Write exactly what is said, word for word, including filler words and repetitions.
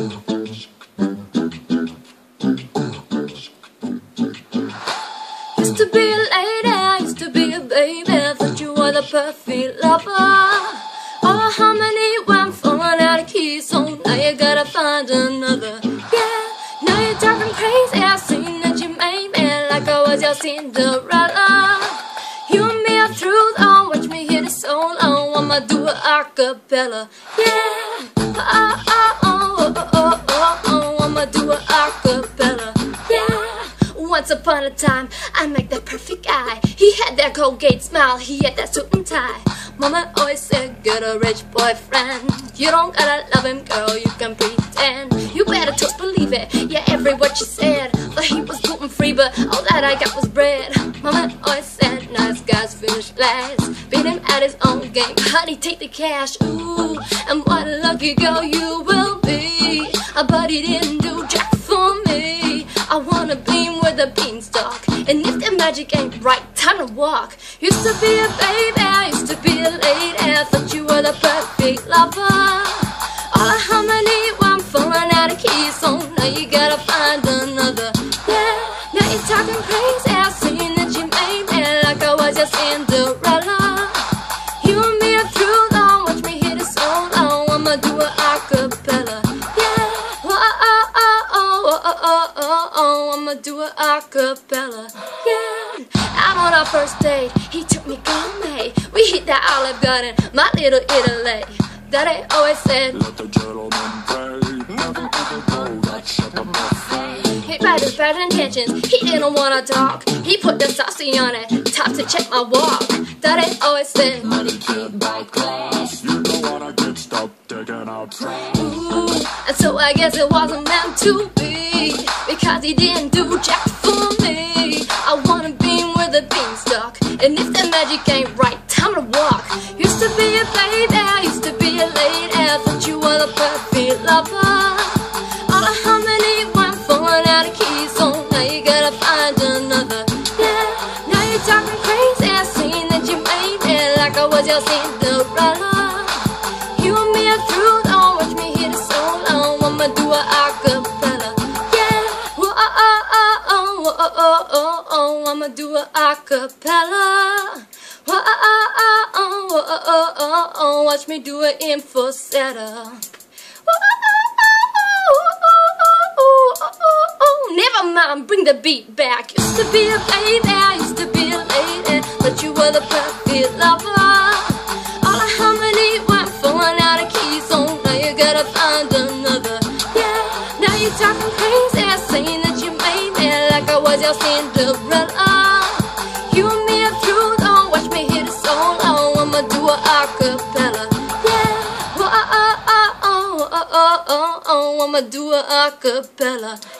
Used to be a lady, used to be a baby, thought you were the perfect lover. All the harmony went falling out of key, so now you gotta find another. Yeah, now you're talking crazy, I seen that you made me like I was your Cinderella. You and me are through, though, watch me hit it solo, I'ma do a acapella. Yeah, oh, oh, oh, oh, oh, oh, oh, I'ma do a acapella. Once upon a time, I make that perfect guy. He had that Colgate smile, he had that suit and tie. Mama always said, get a rich boyfriend. You don't gotta love him, girl, you can pretend. You better just believe it, yeah, every word she said. But he was gluten-free, but all that I got was bread. Mama always said, nice guys finish last. Beat him at his own game, honey, take the cash. Ooh, and what a lucky girl you will be. But he didn't do jack for me. I wanna beam with a beanstalk, and if the magic ain't right, time to walk. Used to be a baby, used to be a lady, thought you were the perfect lover. All the harmony, well, I'm falling out of key, so now you gotta find another. Yeah, now you're talking crazy, I seen that you made me like I was your Cinderella. You and me are through, though, watch me hit it solo, I'ma do a acapella. I'ma do a acapella, yeah. Out on our first date, he took me gourmet. We hit that Olive Garden, my little Italy. Daddy always said, let the gentleman pray. Never ever go that shut the buffet. He had his bad intentions, he didn't wanna talk. He put the saucy on it, top to check my walk. Daddy always said, money can't buy class. You don't wanna get stuck digging out trash. Ooh, and so I guess it wasn't meant to be, because he didn't do jack for me. I wanna beam with a beanstalk, and if the magic ain't right, time to walk. Used to be a baby, used to be a lady, thought you were the perfect lover. All the harmony went falling out of key, so now you gotta find another. Yeah, now you're talking crazy, I seen that you made me like I was your Cinderella. You and me are through, don't watch me hit it solo, I'ma do a acapella. Oh, oh, oh, oh, I'ma do a acapella. Oh, oh, oh, oh, oh, oh, oh, oh, watch me do it in falsetto. Oh, oh, oh, oh, oh, never mind, bring the beat back. Used to be a baby, used to be a lady, but you were the perfect lover. All the harmony went falling out of key, so now you gotta find another. Yeah, now you're talking crazy, saying that you made me like I was your Cinderella. You and me are through, don't watch me hit it solo, I'ma do a acapella. Yeah, oh, oh, oh, oh, oh, oh, oh, oh, I'ma do a acapella.